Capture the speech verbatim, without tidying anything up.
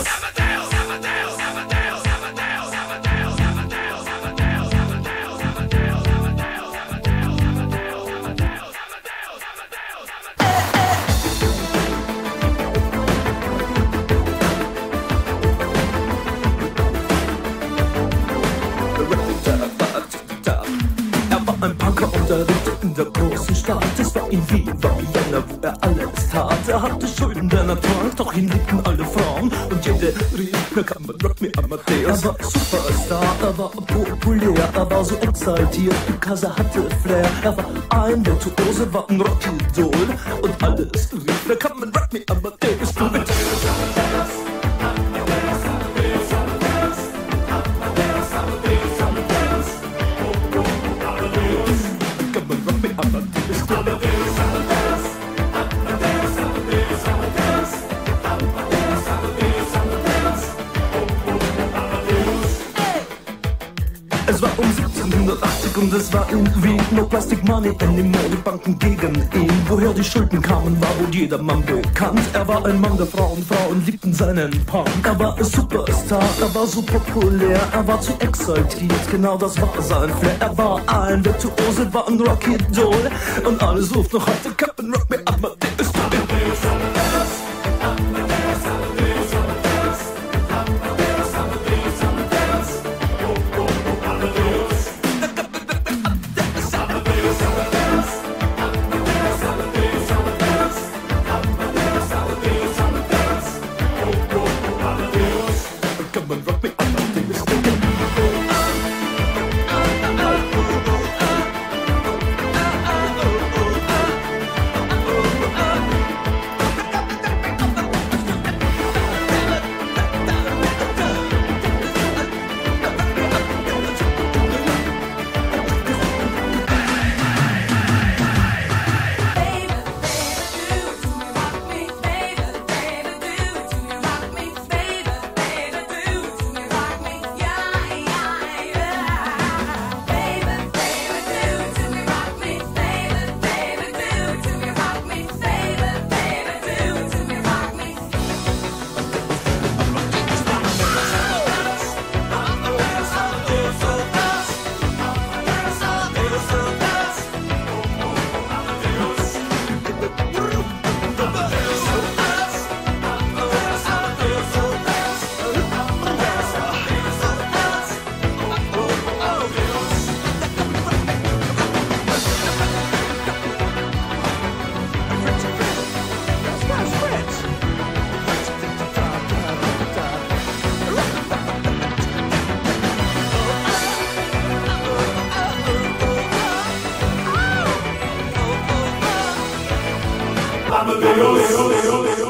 Ein Punker unterrichtet in der großen Stadt. Es war in Wien, war Vienna, wo er alles tat. Er hatte Schulden, der Natur, doch ihn liebten alle Frauen. Und jede rief, na kann man Rock Me Amadeus. Er war Superstar, er war populär, er war so exaltiert, because er hatte Flair. Er war ein Virtuose, war ein Rockidol. Und alles rief, na kann man Rock Me Amadeus. Es war um siebzehnhundertachtzig und es war in Wien. No Plastic Money anymore, die Banken gegen ihn. Woher die Schulden kamen, war wohl jedermann bekannt. Er war ein Mann der Frauen, Frauen liebten seinen Punk. Er war ein Superstar, er war so populär, er war zu exaltiert, genau das war sein Flair. Er war ein Virtuose, war ein Rockidol. Und alles ruft noch heute, Captain Rock Me Amadeus. Amadeus.